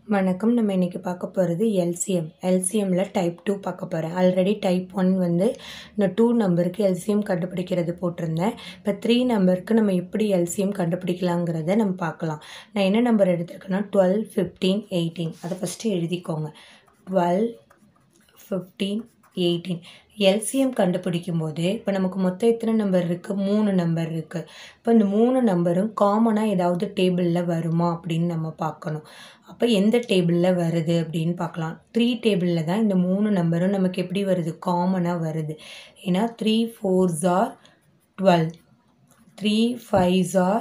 வணக்கம். நம்ம இன்னைக்கு பார்க்க போகிறது எல்சிஎம். எல்சிஎம்மில் டைப் 2 பார்க்க போகிறேன். ஆல்ரெடி டைப் 1 வந்து இந்த 2 நம்பருக்கு எல்சிஎம் கண்டுபிடிக்கிறது போட்டிருந்தேன். இப்போ 3 நம்பருக்கு நம்ம எப்படி எல்சிஎம் கண்டுபிடிக்கலாங்கிறத நம்ம பார்க்கலாம். நான் என்ன நம்பர் எடுத்திருக்கேன்னா 12, 15, 18. அதை ஃபஸ்ட்டு எழுதிக்கோங்க. 12, 15, 18. எல்சிஎம் கண்டுபிடிக்கும் போது இப்போ நமக்கு மொத்தம் எத்தனை நம்பர் இருக்குது? 3 நம்பர் இருக்குது. இப்போ இந்த 3 நம்பரும் காமனாக ஏதாவது டேபிளில் வருமா அப்படின்னு நம்ம பார்க்கணும். அப்போ எந்த டேபிளில் வருது அப்படின்னு பார்க்கலாம். 3 டேபிளில் தான் இந்த 3 நம்பரும் நமக்கு எப்படி வருது? காமனாக வருது. ஏன்னா 3 4s are 12, 3 5s are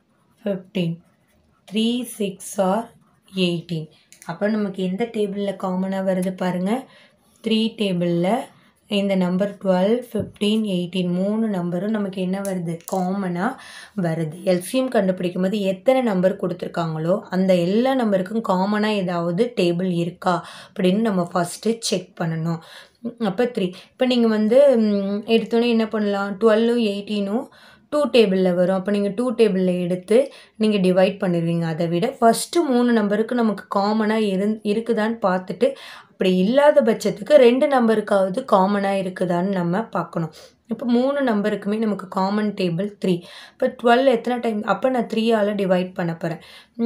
15, 3 6s are 18. அப்போ நமக்கு எந்த டேபிளில் காமனாக வருது பாருங்கள். 3 டேபிளில் இந்த நம்பர் 12, 15, 18 3 நம்பரும் நமக்கு என்ன வருது? காமனாக வருது. எல்சிஎம் கண்டுபிடிக்கும் போது எத்தனை நம்பர் கொடுத்துருக்காங்களோ அந்த எல்லா நம்பருக்கும் காமனாக ஏதாவது டேபிள் இருக்கா அப்படின்னு நம்ம ஃபஸ்ட்டு செக் பண்ணணும். அப்போ 3 இப்போ நீங்கள் வந்து எடுத்தோன்னே என்ன பண்ணலாம்? 12, 18 2 டேபிளில் வரும். அப்போ நீங்கள் 2 டேபிளில் எடுத்து நீங்கள் டிவைட் பண்ணிடுவீங்க. அதை விட ஃபஸ்ட்டு 3 நம்பருக்கு நமக்கு காமனாக இருக்குதான்னு பார்த்துட்டு அப்படி இல்லாத பட்சத்துக்கு 2 நம்பருக்காவது காமனாக இருக்குதான்னு நம்ம பார்க்கணும். இப்போ 3 நம்பருக்குமே நமக்கு காமன் டேபிள் 3. இப்போ 12 எத்தனை டைம்? அப்போ நான் 3ஆல் டிவைட் பண்ண போகிறேன்.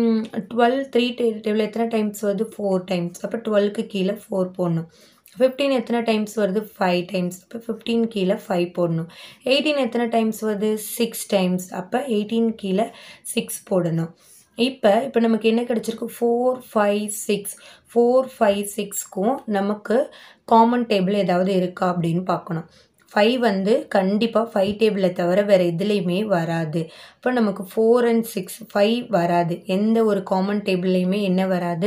12 3 டேபிள் எத்தனை டைம்ஸ் வருது? 4 டைம்ஸ். அப்போ 12க்கு கீழே 4 போடணும். 15 எத்தனை டைம்ஸ் வருது? 5 டைம்ஸ். அப்போ 15 கீழே 5 போடணும். 18 எத்தனை டைம்ஸ் வருது? 6 டைம்ஸ். அப்போ 18 கீழே 6 போடணும். இப்போ நமக்கு என்ன கிடச்சிருக்கு? 4 5 6. 4 5 6க்கும் நமக்கு காமன் டேபிள் ஏதாவது இருக்கா அப்படின்னு பார்க்கணும். 5 வந்து கண்டிப்பாக 5 டேபிளை தவிர வேறு எதுலேயுமே வராது. இப்போ நமக்கு 4 and 6 5 வராது. எந்த ஒரு காமன் டேபிள்லையுமே என்ன வராது?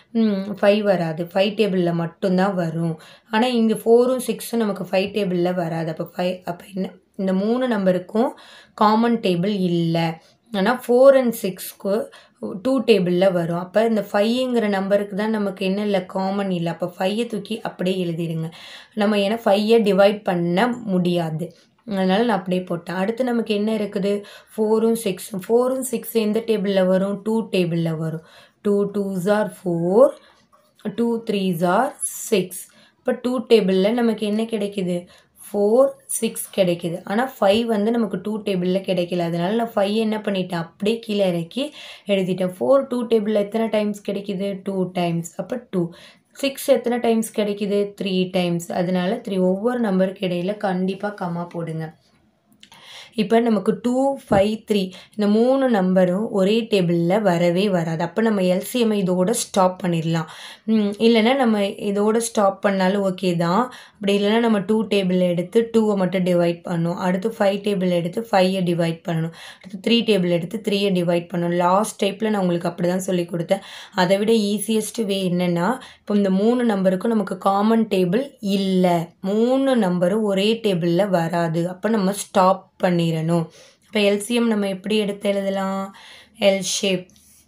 5 வராது. 5 டேபிளில் மட்டும்தான் வரும். ஆனால் இங்கே 4ம் 6ம் நமக்கு 5 டேபிளில் வராது. அப்போ என்ன? இந்த 3 நம்பருக்கும் காமன் டேபிள் இல்லை. ஆனால் 4 and 6க்கு 2 டேபிளில் வரும். அப்போ இந்த 5ங்கிற நம்பருக்கு தான் நமக்கு என்ன இல்லை? காமன் இல்லை. அப்போ 5ஐ தூக்கி அப்படியே எழுதிடுங்க. நம்ம ஏன்னா 5ஐ டிவைட் பண்ண முடியாது, அதனால் நான் அப்படியே போட்டேன். அடுத்து நமக்கு என்ன இருக்குது? 4ம் 6. 4ம் 6 எந்த டேபிளில் வரும்? 2 டேபிளில் வரும். 2 2s are 4, 2 3s are 6. இப்போ 2 டேபிளில் நமக்கு என்ன கிடைக்குது? 4 6 கிடைக்குது. ஆனால் 5 வந்து நமக்கு 2 டேபிளில் கிடைக்கல. அதனால நான் 5 என்ன பண்ணிட்டேன்? அப்படியே கீழே இறக்கி எழுதிட்டேன். 4 2 டேபிளில் எத்தனை டைம்ஸ் கிடைக்குது? 2 டைம்ஸ். அப்போ 2. 6 எத்தனை டைம்ஸ் கிடைக்குது? 3 டைம்ஸ். அதனால 3. ஒவ்வொரு நம்பருக்கு இடையில கண்டிப்பாக கம்மா போடுங்க. இப்போ நமக்கு 2 5 3 இந்த 3 நம்பரும் ஒரே டேபிளில் வரவே வராது. அப்போ நம்ம எல்சிஎம் இதோட ஸ்டாப் பண்ணிடலாம். இல்லைன்னா நம்ம இதோட ஸ்டாப் பண்ணாலும் ஓகே தான். அப்படி இல்லைன்னா நம்ம 2 டேபிள் எடுத்து 2ஐ மட்டும் டிவைட் பண்ணணும். அடுத்து 5 டேபிள் எடுத்து 5ஐ டிவைட் பண்ணணும். அடுத்து 3 டேபிள் எடுத்து 3ஐ டிவைட் பண்ணணும். லாஸ்ட் டைப்பில் நான் உங்களுக்கு அப்படி தான் சொல்லி கொடுத்தேன். அதை விட ஈஸியஸ்ட் வே என்னென்னா, இப்போ இந்த 3 நம்பருக்கும் நமக்கு காமன் டேபிள் இல்லை. 3 நம்பரும் ஒரே டேபிளில் வராது. அப்போ நம்ம ஸ்டாப் பண்ணிடணும். இப்போ எல்சிஎம் நம்ம எப்படி எடுத்து எழுதலாம்? L shape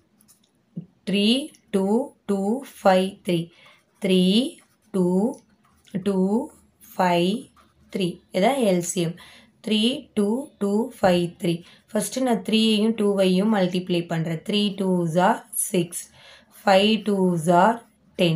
3 2 2 5 3 3 2 2 5 3. இதான் எல்சிஎம். 3 2 2 5 3. ஃபஸ்ட்டு நான் 3ஐயும் 2ஐயும் மல்டிப்ளை பண்ணுறேன். 3 2s are 6, 5 2s are 10.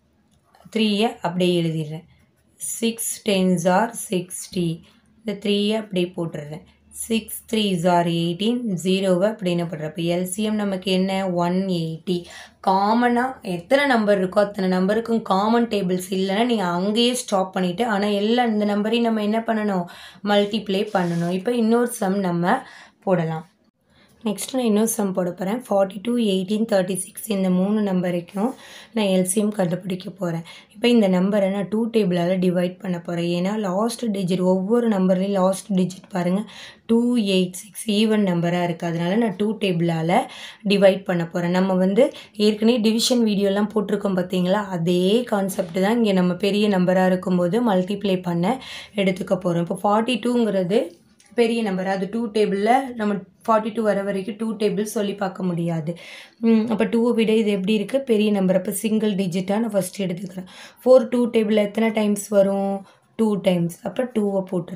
3ஐ அப்படியே எழுதிடுறேன். 6 10s are 60. இந்த 3ஐ அப்படியே போட்டுடுறேன். 6 3s are 18. 0வை அப்படின்னு போடுறேன். இப்போ எல்சிஎம் நமக்கு என்ன? 180. காமனாக எத்தனை நம்பர் இருக்கோ அத்தனை நம்பருக்கும் காமன் டேபிள்ஸ் இல்லைன்னா நீங்கள் அங்கேயே ஸ்டாப் பண்ணிவிட்டு, ஆனால் எல்லா இந்த நம்பரையும் நம்ம என்ன பண்ணணும்? மல்டிப்ளை பண்ணணும். இப்போ இன்னொரு சம் நம்ம போடலாம். நெக்ஸ்ட் நான் இன்னொரு சம் போட போகிறேன். 42 18 36 இந்த 3 நம்பருக்கும் நான் எல்சிஎம் கண்டுபிடிக்க போகிறேன். இப்போ இந்த நம்பரை நான் 2 டேபிளால் டிவைட் பண்ண போகிறேன். ஏன்னா லாஸ்ட் டிஜிட் ஒவ்வொரு நம்பர்லேயும் லாஸ்ட் டிஜிட் பாருங்கள் 2 8 6 ஈவன் நம்பராக இருக்குது. அதனால நான் 2 டேபிளால் டிவைட் பண்ண போகிறேன். நம்ம வந்து ஏற்கனவே டிவிஷன் வீடியோலாம் போட்டிருக்கோம் பார்த்தீங்களா? அதே கான்செப்ட் தான் இங்கே நம்ம பெரிய நம்பராக இருக்கும்போது மல்டிப்ளை பண்ண எடுத்துக்க போகிறோம். இப்போ 42ங்கிறது பெரிய நம்பர். அது 2 டேபிளில் நம்ம 42 வர வரைக்கும் 2 டேபிள் சொல்லி பார்க்க முடியாது. அப்போ 2ஐ விட இது எப்படி இருக்குது? பெரிய நம்பர். அப்போ சிங்கிள் டிஜிட்டாக நான் ஃபஸ்ட்டு எடுத்துக்கிறேன். 4 2 டேபிளில் எத்தனை டைம்ஸ் வரும்? 2 டைம்ஸ். அப்போ 2ஐ போட்டுடுறேன்.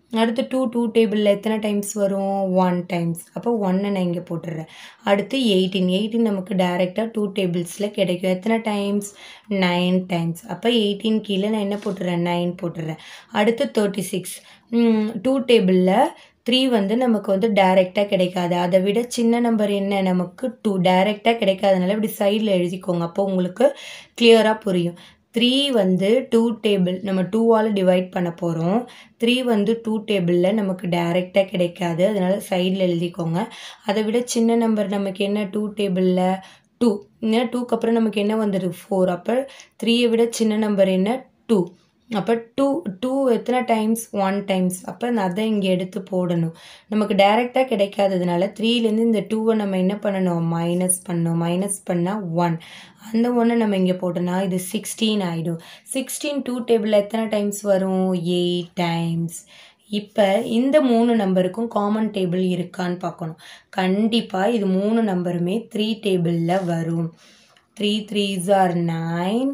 அடுத்து 2 டேபிளில் எத்தனை டைம்ஸ் வரும் 1 டைம்ஸ். அப்போ 1 நான் இங்கே போட்டுடுறேன். அடுத்து 18 நமக்கு டைரெக்டாக 2 டேபிள்ஸில் கிடைக்கும். எத்தனை டைம்ஸ் 9 டைம்ஸ். அப்போ 18 கீழே நான் என்ன போட்டுடுறேன் 9 போட்டுடுறேன். அடுத்து 36 2 டேபிளில் 3 வந்து நமக்கு வந்து டைரெக்டாக கிடைக்காது. அதை விட சின்ன நம்பர் என்ன நமக்கு 2 டைரெக்டாக கிடைக்காதனால இப்படி சைடில் எழுதிக்கோங்க. அப்போ உங்களுக்கு கிளியராக புரியும். 3 வந்து 2 டேபிள் நம்ம 2ஆல் டிவைட் பண்ண போகிறோம். 3 வந்து 2 டேபிளில் நமக்கு டைரெக்டாக கிடைக்காது, அதனால் சைடில் எழுதிக்கோங்க. அதை விட சின்ன நம்பர் நமக்கு என்ன 2 டேபிளில் 2. ஏன்னா 2க்கு அப்புறம் நமக்கு என்ன வந்துடுது 4. அப்போ 3யை விட சின்ன நம்பர் என்ன 2. அப்போ 2 எத்தனை டைம்ஸ் 1 டைம்ஸ். அப்போ அதை இங்கே எடுத்து போடணும். நமக்கு டைரெக்டாக கிடைக்காததுனால 3லேருந்து இந்த 2வை நம்ம என்ன பண்ணணும் மைனஸ் பண்ணணும். மைனஸ் பண்ணால் 1. அந்த 1 நம்ம இங்கே போட்டோம்னா இது 16 ஆகிடும். 16 2 டேபிளில் எத்தனை டைம்ஸ் வரும் 8 டைம்ஸ். இப்போ இந்த 3 நம்பருக்கும் காமன் டேபிள் இருக்கான்னு பார்க்கணும். கண்டிப்பாக இது 3 நம்பருமே 3 டேபிளில் வரும். 3 3s are 9,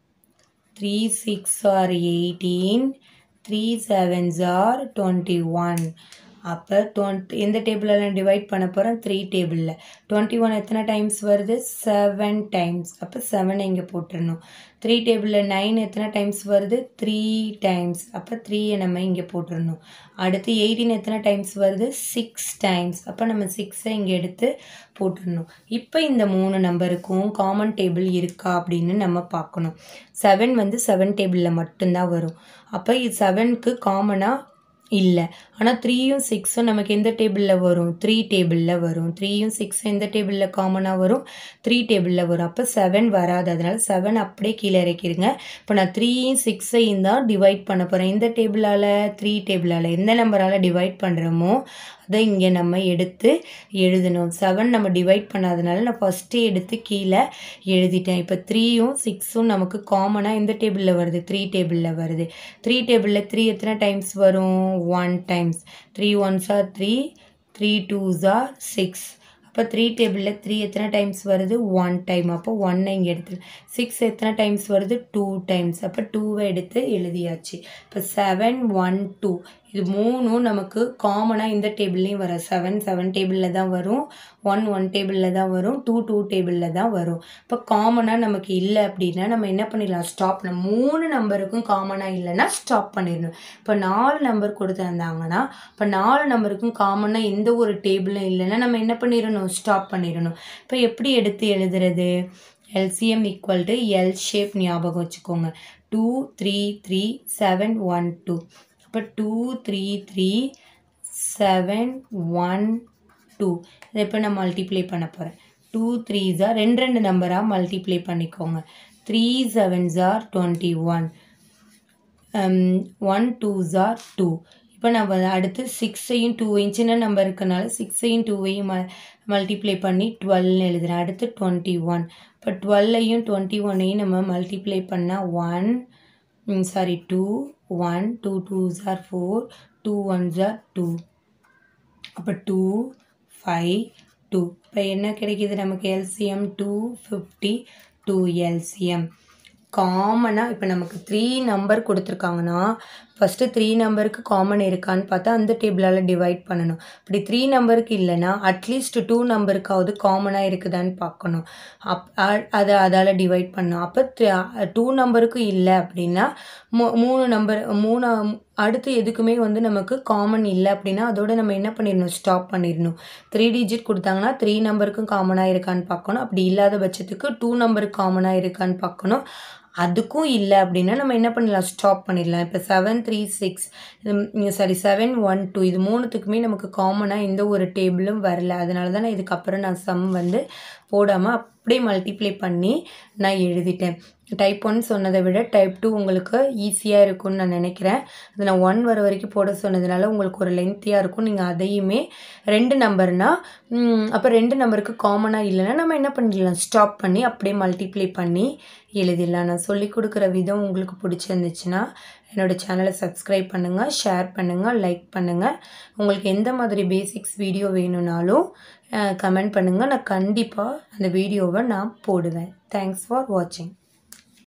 3 6 are 18, 3 7s are 21. அப்போ எந்த டேபிளெல்லாம் டிவைட் பண்ண போகிறோம் 3 டேபிளில். 21 எத்தனை டைம்ஸ் வருது 7 டைம்ஸ். அப்போ 7 இங்கே போட்டுடணும். 3 டேபிளில் 9 எத்தனை டைம்ஸ் வருது 3 டைம்ஸ். அப்போ 3யை நம்ம இங்கே போட்டுடணும். அடுத்து 18 எத்தனை டைம்ஸ் வருது 6 டைம்ஸ். அப்போ நம்ம 6ஐ இங்கே எடுத்து போட்டுடணும். இப்போ இந்த 3 நம்பருக்கும் காமன் டேபிள் இருக்கா அப்படின்னு நம்ம பார்க்கணும். 7 வந்து 7 டேபிளில் மட்டும்தான் வரும். அப்போ இது 7க்கு காமனாக இல்லை. ஆனால் 3யும் 6ம் நமக்கு எந்த டேபிளில் வரும் 3 டேபிளில் வரும். 3யும் 6ம் எந்த டேபிளில் காமனாக வரும் 3 டேபிளில் வரும். அப்போ 7 வராது, அதனால் 7 அப்படியே கீழே இறக்கிடுங்க. இப்போ நான் 3யும் 6ஐயும் தான் டிவைட் பண்ண போகிறேன். எந்த டேபிளால் 3 டேபிளால் எந்த நம்பரால் டிவைட் பண்ணுறோமோ அதை இங்கே நம்ம எடுத்து எழுதணும். 7 நம்ம டிவைட் பண்ணாதனால நான் ஃபஸ்ட்டு எடுத்து கீழே எழுதிட்டேன். இப்போ 3யும் 6ம் நமக்கு காமனாக எந்த டேபிளில் வருது 3 டேபிளில் வருது. 3 டேபிளில் 3 எத்தனை டைம்ஸ் வரும் 1 times. 3 1s are 3, 3 2s are 6. அப்போ 3 டேபிளில் 3 எத்தனை டைம்ஸ் வருது 1 டைம். அப்போ 1 இங்கே எடுத்து 6 எத்தனை டைம்ஸ் வருது 2 டைம்ஸ். அப்போ 2வை எடுத்து எழுதியாச்சு. இப்போ 7 1 2 இது 3ம் நமக்கு காமனாக இந்த டேபிள்லேயும் வரும். 7 டேபிளில் தான் வரும், 1 டேபிளில் தான் வரும், 2 டேபிளில் தான் வரும். இப்போ காமனாக நமக்கு இல்லை அப்படின்னா நம்ம என்ன பண்ணிடலாம் ஸ்டாப் பண்ண. 3 நம்பருக்கும் காமனாக இல்லைன்னா ஸ்டாப் பண்ணிடணும். இப்போ 4 நம்பர் கொடுத்துருந்தாங்கன்னா இப்போ 4 நம்பருக்கும் காமனாக எந்த ஒரு டேபிளும் இல்லைன்னா நம்ம என்ன பண்ணிடணும் ஸ்டாப் பண்ணிடணும். இப்போ எப்படி எடுத்து எழுதுறது LCM equal to L shape ஞாபகம் வச்சுக்கோங்க. 2 3 3 7 1 2. இப்போ 2 3 3 7 1 2. இதை இப்போ நான் மல்டிப்ளை பண்ண போகிறேன். 2 3s are 2 நம்பராக மல்டிப்ளை பண்ணிக்கோங்க. 3 7s are 21, 1 2s are 2. இப்போ நம்ம அடுத்து 6ஐயும் 2ஐயும் சின்ன நம்பர் இருக்கனால 6ஐயும் 2ஐயும் மல்டிப்ளை பண்ணி 12 எழுதுகிறேன். அடுத்து 21. இப்போ 12ஐயும் 21ஐயும் நம்ம மல்டிப்ளை பண்ணால் 2 1 2 2s are 4, 2 1s are 2. அப்போ 2 5 2. இப்போ என்ன கிடைக்கிது நமக்கு LCM 252 LCM. காமனாக இப்போ நமக்கு 3 நம்பர் கொடுத்துருக்காங்கன்னா ஃபஸ்ட்டு 3 நம்பருக்கு காமன் இருக்கான்னு பார்த்தா அந்த டேபிளால் டிவைட் பண்ணணும். இப்படி 3 நம்பருக்கு இல்லைன்னா அட்லீஸ்ட் 2 நம்பருக்காவது காமனாக இருக்குதான்னு பார்க்கணும். அதால் டிவைட் பண்ணணும். அப்போ 2 நம்பருக்கு இல்லை அப்படின்னா 3 நம்பர் அடுத்து எதுக்குமே வந்து நமக்கு காமன் இல்லை அப்படின்னா அதோட நம்ம என்ன பண்ணிடணும் ஸ்டாப் பண்ணிடணும். 3 டிஜிட் கொடுத்தாங்கன்னா 3 நம்பருக்கும் காமனாக இருக்கான்னு பார்க்கணும். அப்படி இல்லாத பட்சத்துக்கு 2 நம்பருக்கு காமனாக இருக்கான்னு பார்க்கணும். அதுக்கும் இல்லை அப்படின்னா நம்ம என்ன பண்ணலாம் ஸ்டாப் பண்ணிடலாம். இப்போ 7 3 6 7 1 2 இது 3த்துக்குமே நமக்கு காமனாக எந்த ஒரு டேபிளும் வரல. அதனால தான் நான் இதுக்கப்புறம் நான் சம் வந்து போடாமல் அப்படியே மல்டிப்ளை பண்ணி நான் எழுதிட்டேன். டைப் 1 சொன்னதை விட டைப் 2 உங்களுக்கு ஈஸியாக இருக்கும்னு நான் நினைக்கிறேன். அது நான் 1 வர வரைக்கும் போட சொன்னதுனால உங்களுக்கு ஒரு லென்த்தியாக இருக்கும். நீங்கள் அதையுமே 2 நம்பர்னால் அப்போ 2 நம்பருக்கு காமனாக இல்லைன்னா நம்ம என்ன பண்ணிடலாம் ஸ்டாப் பண்ணி அப்படியே மல்டிப்ளை பண்ணி எழுதிடலாம். நான் சொல்லி கொடுக்குற விதம் உங்களுக்கு பிடிச்சிருந்துச்சுன்னா என்னோடய சேனலை சப்ஸ்கிரைப் பண்ணுங்கள், ஷேர் பண்ணுங்கள், லைக் பண்ணுங்கள். உங்களுக்கு எந்த மாதிரி பேசிக்ஸ் வீடியோ வேணும்னாலும் கமெண்ட் பண்ணுங்கள். நான் கண்டிப்பாக அந்த வீடியோவை நான் போடுவேன். தேங்க்ஸ் ஃபார் வாட்சிங்.